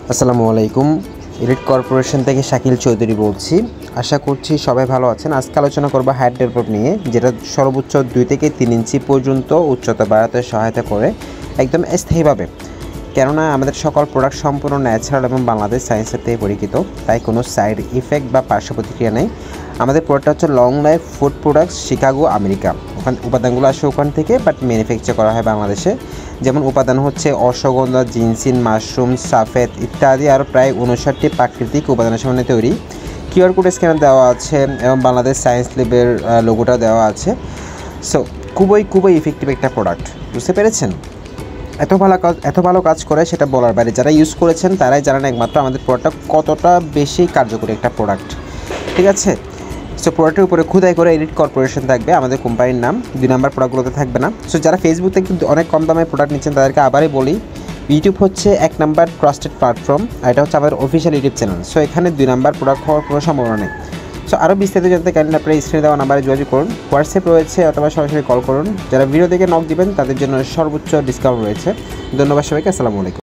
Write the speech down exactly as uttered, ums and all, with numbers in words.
আসসালামু আলাইকুম। Elite corporation থেকে শাকিল চৌধুরী বলছি। আশা করছি সবাই ভালো আছেন। আজকে আলোচনা করব হাইট ডেভেলপ নিয়ে, যেটা সর্বোচ্চ দুই থেকে তিন ইঞ্চি পর্যন্ত উচ্চতা বাড়াতে সহায়তা করে একদম স্থায়ীভাবে। কেননা আমাদের সকল প্রোডাক্ট সম্পূর্ণ ন্যাচারাল এবং বাংলাদেশ সায়েন্সের থেকে পরীক্ষিত, তাই কোনো সাইড ইফেক্ট বা পার্শ্ব প্রতিক্রিয়া নেই। আমাদের প্রোডাক্টটা হচ্ছে long life food products, Chicago, America. ওখান উপাদানগুলো আসে ওখান থেকে, বাট ম্যানুফ্যাকচার করা হয় বাংলাদেশে। যেমন উপাদান হচ্ছে অশ্বগন্ধা, জিনসিন, মাশরুম, সাফেদ ইত্যাদি আরও প্রায় উনষাটটি প্রাকৃতিক উপাদানের সামনে তৈরি। কিউআর কোড স্ক্যানার দেওয়া আছে এবং বাংলাদেশ সায়েন্স ল্যাবের লোগোটা দেওয়া আছে। সো খুবই খুবই ইফেক্টিভ একটা প্রোডাক্ট, বুঝতে পেরেছেন? এত ভালো কাজ এত ভালো কাজ করে সেটা বলার বাইরে। যারা ইউজ করেছেন তারাই জানেন একমাত্র আমাদের প্রোডাক্টটা কতটা বেশি কার্যকরী একটা প্রোডাক্ট। ঠিক আছে? সো প্রোডাক্টের উপরে খুদাই করে এলিট কর্পোরেশন থাকবে, আমাদের কোম্পানির নাম। দুই নাম্বার প্রোডাক্টগুলোতে থাকবে না। সো যারা ফেসবুক থেকে অনেক কম দামে প্রোডাক্ট নিচ্ছেন তাদেরকে আবারই বলি, ইউটিউব হচ্ছে এক নাম্বার ট্রাস্টেড প্ল্যাটফর্ম, আর এটা হচ্ছে আমাদের অফিসিয়াল ইউটিউব চ্যানেল। সো এখানে দুই নাম্বার প্রোডাক্ট হওয়ার কোনো সম্ভাবনা নেই। সো আরও বিস্তারিত জানতে কাইন্ডলি আপনারা স্ক্রিনে দেওয়া নাম্বারে যোগাযোগ করুন। হোয়াটসঅ্যাপ রয়েছে অথবা সরাসরি কল করুন। যারা ভিডিও দেখে নক দিবেন তাদের জন্য সর্বোচ্চ ডিসকাউন্ট রয়েছে। ধন্যবাদ সবাইকে। আসসালামু আলাইকুম।